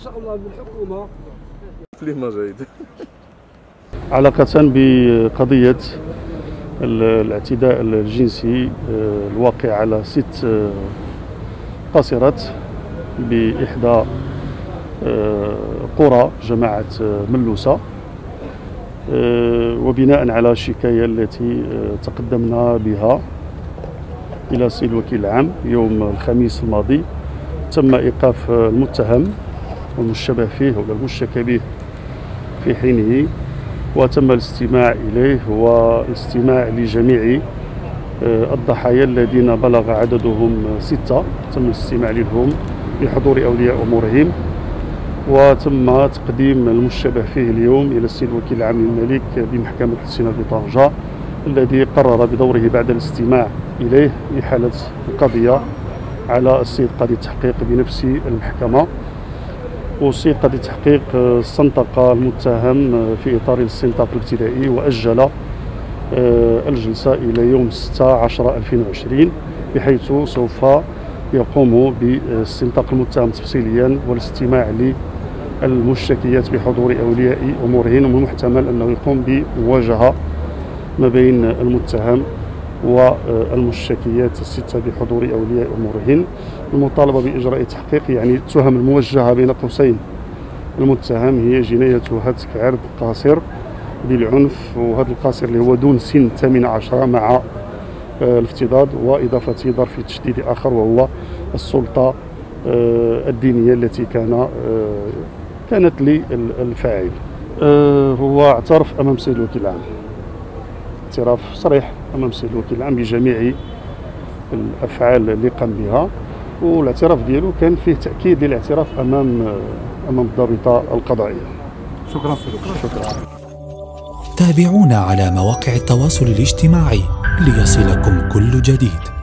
شاء الله بالحكومه كلمه جيد. علاقة بقضية الاعتداء الجنسي الواقع على 6 قاصرات بإحدى قرى جماعة ملوسة، وبناء على الشكاية التي تقدمنا بها إلى السيد الوكيل العام يوم الخميس الماضي، تم إيقاف المتهم والمشتبه فيه ولا المشتكى به في حينه، وتم الاستماع إليه والاستماع لجميع الضحايا الذين بلغ عددهم 6. تم الاستماع لهم بحضور أولياء أمورهم، وتم تقديم المشتبه فيه اليوم إلى السيد الوكيل العام للملك بمحكمة الاستئناف بطنجة، الذي قرر بدوره بعد الاستماع إليه إحالة القضية على السيد قاضي التحقيق بنفس المحكمة. والسيد قاضي التحقيق استنطق المتهم في إطار الاستنطاق الابتدائي وأجل الجلسة إلى يوم 6/10/2020، بحيث سوف يقوم باستنطاق المتهم تفصيليا والاستماع للمشتكيات بحضور أولياء أمورهن، ومن المحتمل أنه يقوم بمواجهة ما بين المتهم والمشتكيات 6 بحضور أولياء أمورهن. المطالبة بإجراء تحقيق، يعني التهم الموجهة بين قوسين المتهم هي جناية هتك عرض قاصر بالعنف، وهذا القاصر اللي هو دون سن 18 مع الافتضاض، وإضافة ظرف تشديد آخر وهو السلطة الدينية التي كانت للفاعل. هو اعترف أمام السيد الوكيل العام اعتراف صريح أمام السيد الوكيل العام بجميع الأفعال اللي قام بها، والاعتراف ديالو كان فيه تأكيد للاعتراف أمام الضابطة القضائية. شكرا. تابعونا على مواقع التواصل الاجتماعي ليصلكم كل جديد.